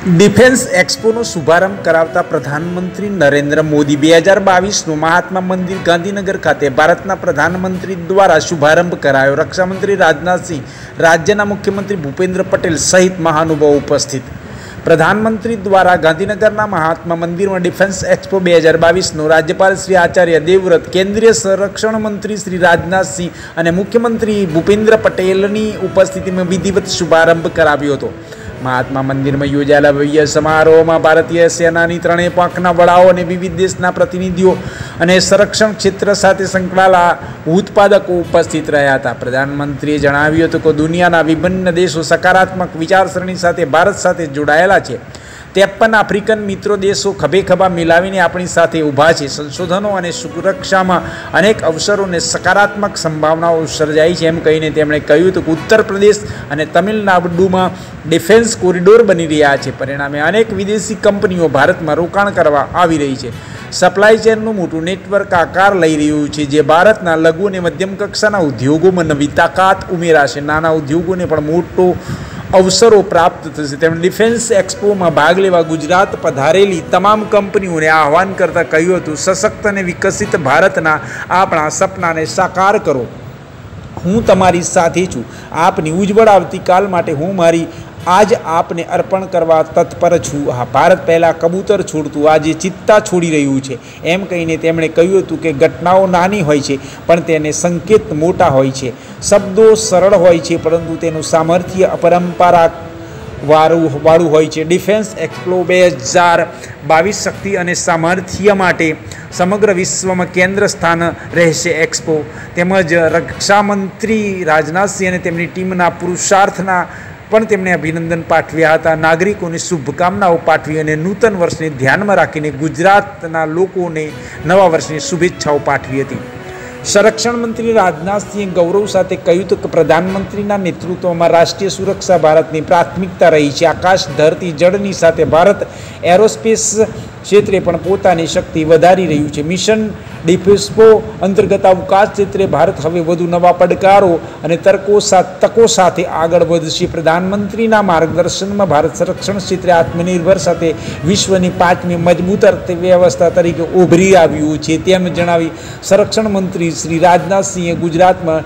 Defence એક્સપોનો શુભારંભ કરાવતા પ્રધાનમંત્રી નરેન્દ્ર મોદી 2022નું મહાત્મા મંદિર ગાંધીનગર ખાતે ભારતના પ્રધાનમંત્રી દ્વારા શુભારંભ કરાયો। રક્ષામંત્રી રાજનાથસિંહ, રાજ્યના મુખ્યમંત્રી ભૂપેન્દ્ર પટેલ સહિત મહાનુભાવો ઉપસ્થિત। પ્રધાનમંત્રી દ્વારા ગાંધીનગરના મહાત્મા મંદિરમાં ડિફેન્સ એક્સપો 2022નો રાજ્યપાલ શ્રી આચાર્ય દેવવ્રત, કેન્દ્રીય સંરક્ષણ મંત્રી શ્રી રાજનાથસિંહ અને મુખ્યમંત્રી ભૂપેન્દ્ર પટેલની ઉપસ્થિતિમાં વિધિવત શુભારંભ કરાવ્યો હતો। મહાત્મા મંદિરમાં યોજાયેલા ભવ્ય સમારોહમાં ભારતીય સેનાની ત્રણેય પાંખના વડાઓ અને વિવિધ દેશના પ્રતિનિધિઓ અને સંરક્ષણ ક્ષેત્ર સાથે સંકળાયેલા ઉત્પાદકો ઉપસ્થિત રહ્યા હતા। પ્રધાનમંત્રીએ જણાવ્યું હતું કે દુનિયાના વિભિન્ન દેશો સકારાત્મક વિચારસરણી સાથે ભારત સાથે જોડાયેલા છે। 53 આફ્રિકન મિત્રો દેશો ખભે ખભા મિલાવીને આપણી સાથે ઊભા છે। સંશોધનો અને સુરક્ષામાં અનેક અવસરો અને સકારાત્મક સંભાવનાઓ સર્જાઈ છે, એમ કહીને તેમણે કહ્યું હતું કે ઉત્તર પ્રદેશ અને તમિલનાડુમાં ડિફેન્સ કોરિડોર બની રહ્યા છે। પરિણામે અનેક વિદેશી કંપનીઓ ભારતમાં રોકાણ કરવા આવી રહી છે। સપ્લાય ચેનનું મોટું નેટવર્ક આકાર લઈ રહ્યું છે, જે ભારતના લઘુ અને મધ્યમ કક્ષાના ઉદ્યોગોમાં નવી તાકાત ઉમેરાશે। નાના ઉદ્યોગોને પણ મોટો અવસરો પ્રાપ્ત થશે। તેમણે ડિફેન્સ એક્સપોમાં ભાગ લેવા ગુજરાત પધારેલી તમામ કંપનીઓને આહવાન કરતાં કહ્યું હતું, સશક્ત અને વિકસિત ભારતના આપણા સપનાને સાકાર કરો। હું તમારી સાથે છું। આપની ઉજ્જવળ આવતીકાલ માટે હું મારી આજ આપને અર્પણ કરવા તત્પર છું। હા, ભારત પહેલાં કબૂતર છોડતું આજે ચિત્તા છોડી રહ્યું છે, એમ કહીને તેમણે કહ્યું હતું કે ઘટનાઓ નાની હોય છે પણ તેને સંકેત મોટા હોય છે। શબ્દો સરળ હોય છે પરંતુ તેનું સામર્થ્ય અપરંપરા વાળું હોય છે। ડિફેન્સ એક્સપો 2022 શક્તિ અને સામર્થ્ય માટે સમગ્ર વિશ્વમાં કેન્દ્ર સ્થાન રહેશે। એક્સપો તેમજ રક્ષામંત્રી રાજનાથસિંહ અને તેમની ટીમના પુરુષાર્થના પણ તેમણે અભિનંદન પાઠવ્યા હતા। નાગરિકોને શુભકામનાઓ પાઠવી અને નૂતન વર્ષને ધ્યાનમાં રાખીને ગુજરાતના લોકોને નવા વર્ષની શુભેચ્છાઓ પાઠવી હતી। સંરક્ષણ મંત્રી રાજનાથસિંહે ગૌરવ સાથે કહ્યું હતું કે પ્રધાનમંત્રીના નેતૃત્વમાં રાષ્ટ્રીય સુરક્ષા ભારતની પ્રાથમિકતા રહી છે। આકાશ, ધરતી, જળની સાથે ભારત એરોસ્પેસ ક્ષેત્રે પણ પોતાની શક્તિ વધારી રહ્યું છે। મિશન ડિફેન્સપો અંતર્ગત અવકાશ ક્ષેત્રે ભારત હવે વધુ નવા પડકારો અને તકો સાથે આગળ વધશે। પ્રધાનમંત્રીના માર્ગદર્શનમાં ભારત સંરક્ષણ ક્ષેત્રે આત્મનિર્ભર સાથે વિશ્વની 5મી મજબૂત અર્થવ્યવસ્થા તરીકે ઉભરી આવ્યું છે, તેમ જણાવી સંરક્ષણ મંત્રી શ્રી રાજનાથસિંહે ગુજરાતમાં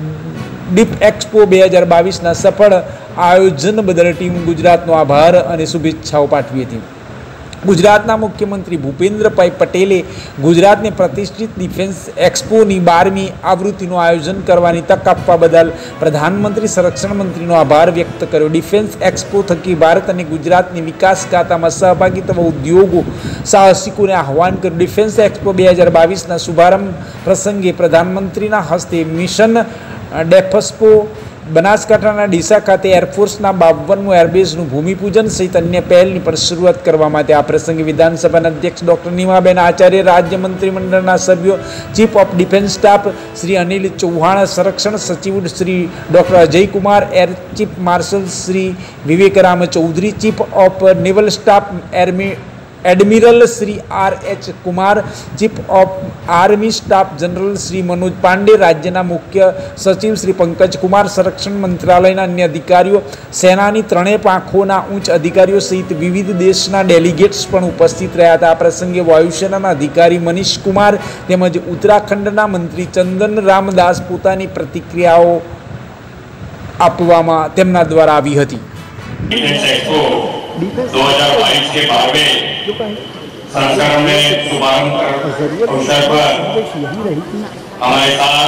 ડીપ એક્સપો 2022ના સફળ આયોજન બદલ ટીમ ગુજરાતનો આભાર અને શુભેચ્છાઓ પાઠવી હતી। ગુજરાતના મુખ્યમંત્રી ભૂપેન્દ્રભાઈ પટેલે ગુજરાતને પ્રતિષ્ઠિત ડિફેન્સ એક્સપોની 12મી આવૃત્તિનું આયોજન કરવાની તક આપવા બદલ પ્રધાનમંત્રી સંરક્ષણ મંત્રીનો આભાર વ્યક્ત કર્યો। ડિફેન્સ એક્સપો થકી ભારત અને ગુજરાતની વિકાસ ગાથામાં સહભાગી થવા ઉદ્યોગો સાહસિકોને આહવાન કર્યું। ડિફેન્સ એક્સપો 2022ના શુભારંભ પ્રસંગે પ્રધાનમંત્રીના હસ્તે મિશન ડેફેન્સપો બનાસકાંઠાના ડીસા ખાતે એરફોર્સના 52મું એરબેઝનું ભૂમિપૂજન સહિત અન્ય પહેલની પણ શરૂઆત કરવામાં આવી। આ પ્રસંગે વિધાનસભાના અધ્યક્ષ ડૉક્ટર નીમાબેન આચાર્ય, રાજ્ય મંત્રીમંડળના સભ્યો, chief of defence staff Shri Anil Chauhan, સંરક્ષણ સચિવ Shri doctor Ajaykumar, air chief marshal Shri Vivekram Chaudhari, chief of naval staff admiral Shri R.H. Kumar, chief of army staff general Shri Manoj Pande, રાજ્યના મુખ્ય સચિવ શ્રી પંકજ કુમાર, સંરક્ષણ મંત્રાલયના અન્ય અધિકારીઓ, સેનાની ત્રણેય પાંખોના ઉચ્ચ અધિકારીઓ સહિત વિવિધ દેશના ડેલિગેટ્સ પણ ઉપસ્થિત રહ્યા હતા। આ પ્રસંગે વાયુસેનાના અધિકારી મનીષ કુમાર તેમજ ઉત્તરાખંડના મંત્રી ચંદન રામદાસ પોતાની પ્રતિક્રિયાઓ આપવામાં તેમના દ્વારા આવી હતી। 2022 के बारे संस्करण में शुभारंभ अवसर पर हमारे साथ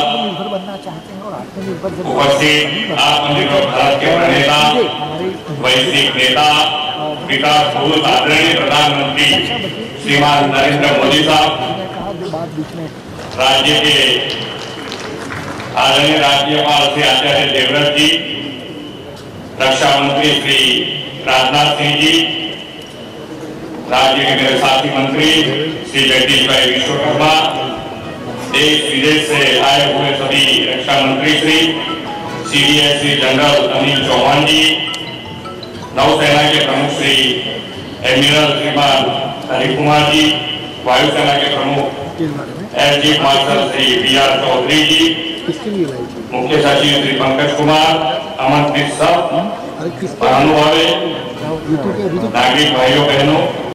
उपस्थित आत्मनिर्भर भारत के प्रणेता, वैश्विक नेता, विकास आदरणीय प्रधानमंत्री श्रीमान नरेंद्र मोदी साहब, राज्य के आदरणीय राज्यपाल श्री आचार्य देवव्रत जी, रक्षा मंत्री श्री राजनाथ सिंह जी, राज्य के मेरे साथी मंत्री श्री जगदीश भाई विश्वकर्मा, देश विदेश से आए हुए सभी रक्षा मंत्री श्री CDS जनरल अनिल चौहान जी, नौसेना के प्रमुख श्री एडमिरल श्रीमान हरि कुमार जी, वायुसेना के प्रमुख air chief marshal Shri BR Chaudhari ji, मुख्य सचिव श्री पंकज कुमार, आमंत्रित सब महानुभावे नागरिक भाइयों बहनों,